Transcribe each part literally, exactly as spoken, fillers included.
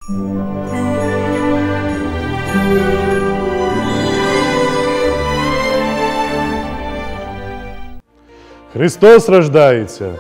Христос рождається!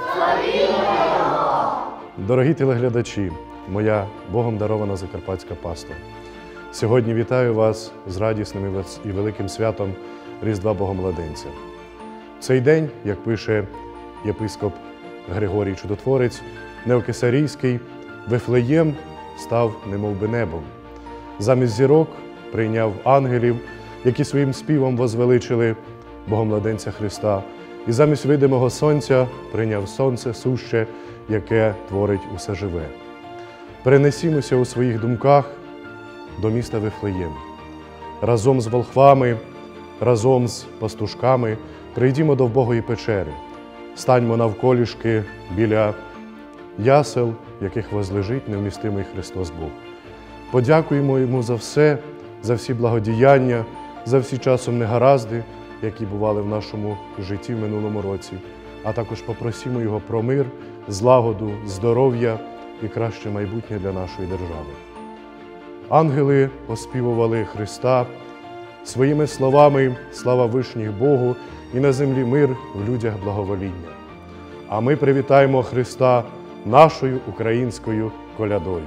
Дорогі телеглядачі, моя Богом дарована закарпатська паства. Сьогодні вітаю вас з радісним і великим святом Різдва Богомладенця. В цей день, як пише єпископ Григорій Чудотворець Неокесарійський, Вифлеєм став немовби небом. Замість зірок прийняв ангелів, які своїм співом возвеличили Богомладенця Христа, і замість видимого сонця прийняв сонце суще, яке творить усе живе. Перенесімося у своїх думках до міста Вифлеєм. Разом з волхвами, разом з пастушками прийдімо до вбогої печери, станьмо навколішки біля ясел, в яких возлежить невмістимий Христос Бог. Подякуємо Йому за все, за всі благодіяння, за всі часом негаразди, які бували в нашому житті в минулому році, а також попросімо Його про мир, злагоду, здоров'я і краще майбутнє для нашої держави. Ангели оспівували Христа своїми словами «Слава вишніх Богу» і на землі мир, в людях благовоління. А ми привітаємо Христа нашою українською колядою.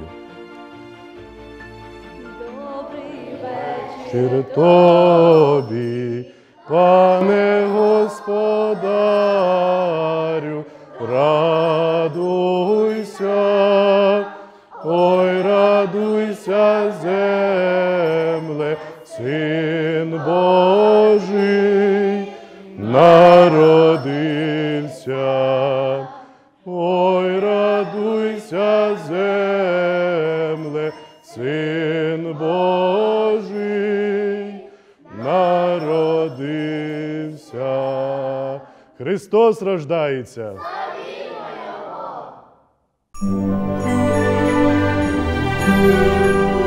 Добрий вечір Тобі, Пане Господарю, радуйся, ой, радуйся, земле, Син Божий народився. Ой, радуйся, земле, Син Божий народився. Христос рождається! Славімо Його!